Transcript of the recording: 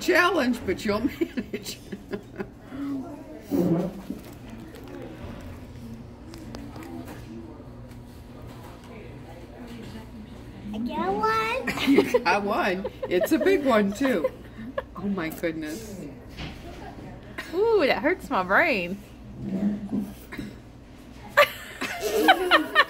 challenge, but you'll manage. I got one. You got one. It's a big one, too. Oh, my goodness. Ooh, that hurts my brain.